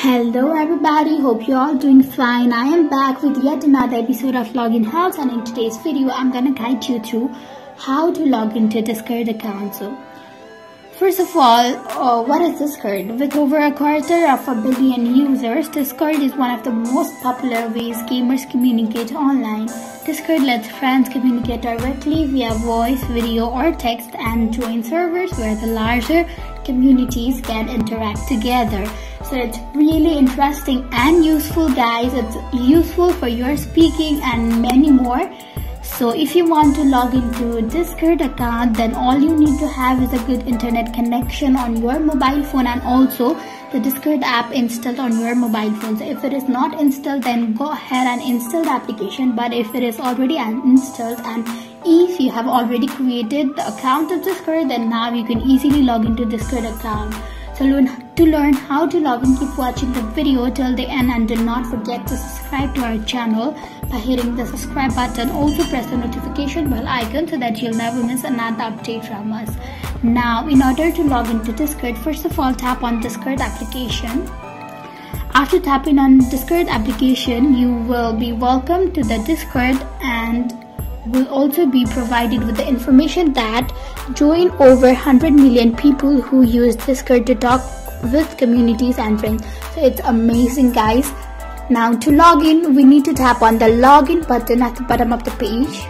Hello everybody, hope you're all doing fine. I am back with yet another episode of Login Helps, and in today's video I'm gonna guide you through how to log into Discord account. So first of all, what is Discord? With over 250 million users, Discord is one of the most popular ways gamers communicate online. Discord lets friends communicate directly via voice, video or text and join servers where the larger communities can interact together. So it's really interesting and useful, guys. It's useful for your speaking and many more. So if you want to log into Discord account, then all you need to have is a good internet connection on your mobile phone and also the Discord app installed on your mobile phone. So if it is not installed, then go ahead and install the application. But if it is already installed and if you have already created the account of Discord, then now you can easily log into Discord account. So to learn how to log in, keep watching the video till the end and do not forget to subscribe to our channel by hitting the subscribe button. Also press the notification bell icon so that you'll never miss another update from us. Now, in order to log into Discord, first of all tap on Discord application. After tapping on Discord application, you will be welcomed to the Discord and will also be provided with the information that join over 100 million people who use Discord to talk with communities and friends. So it's amazing, guys. Now to log in, we need to tap on the login button at the bottom of the page.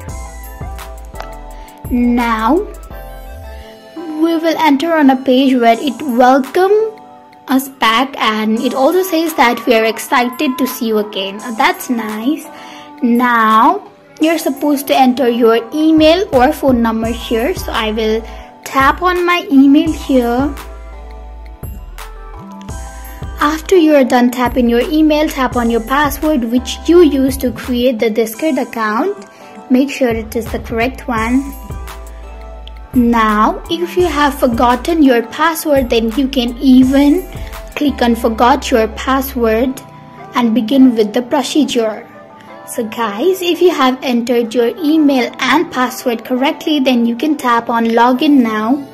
Now we will enter on a page where it welcomes us back and it also says that we are excited to see you again. That's nice. Now you're supposed to enter your email or phone number here. So I will tap on my email here. After you're done tapping your email, tap on your password which you use to create the Discord account. Make sure it is the correct one. Now, if you have forgotten your password, then you can even click on forgot your password and begin with the procedure. So guys, if you have entered your email and password correctly, then you can tap on login now.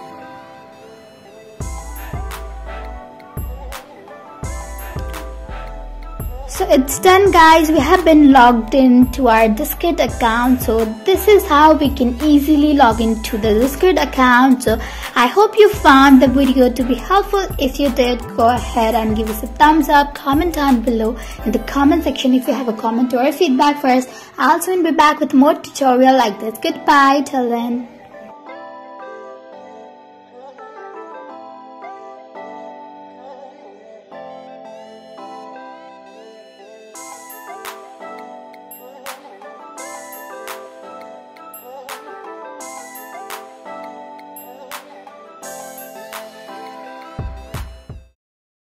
So it's done, guys. We have been logged into our Discord account. So this is how we can easily log into the Discord account. So I hope you found the video to be helpful. If you did, go ahead and give us a thumbs up. Comment down below in the comment section if you have a comment or a feedback for us. I'll soon be back with more tutorial like this. Goodbye till then.